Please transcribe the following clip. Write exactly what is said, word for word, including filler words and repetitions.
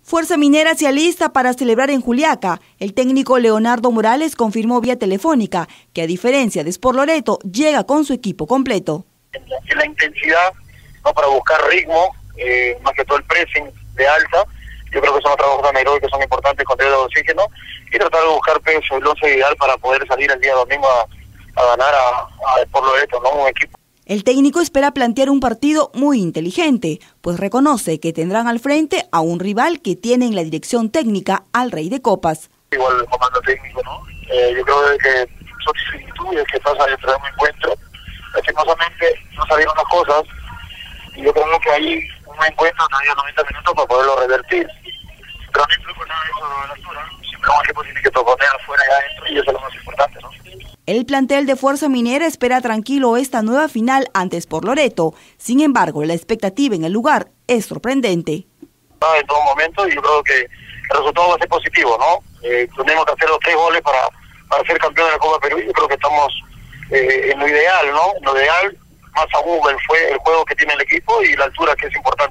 Fuerza Minera se alista para celebrar en Juliaca. El técnico Leonardo Morales confirmó vía telefónica que, a diferencia de Sport Loreto, llega con su equipo completo. En la intensidad, ¿no?, para buscar ritmo, eh, más que todo el pressing de alta. Yo creo que son los trabajos anaerobios que son importantes con el de oxígeno, y tratar de buscar peso, el once ideal para poder salir el día domingo a, a ganar a, a Sport Loreto, ¿no?, un equipo. El técnico espera plantear un partido muy inteligente, pues reconoce que tendrán al frente a un rival que tiene en la dirección técnica al Rey de Copas. Igual el comando técnico, ¿no? Eh, yo creo que son similitudes que pasan dentro de un encuentro. Lastimosamente no salieron las cosas, y yo creo que hay un encuentro que había noventa minutos para poderlo revertir. Pero no influye nada de eso de la altura. Siempre un equipo tiene que proponer afuera y adentro, y eso es lo más importante, ¿no? El plantel de Fuerza Minera espera tranquilo esta nueva final ante Sport Loreto. Sin embargo, la expectativa en el lugar es sorprendente. En todo momento, y yo creo que el resultado va a ser positivo, ¿no? Eh, tenemos que hacer los tres goles para, para ser campeón de la Copa Perú, y yo creo que estamos eh, en lo ideal, ¿no? En lo ideal, más aún el, fue el juego que tiene el equipo y la altura, que es importante.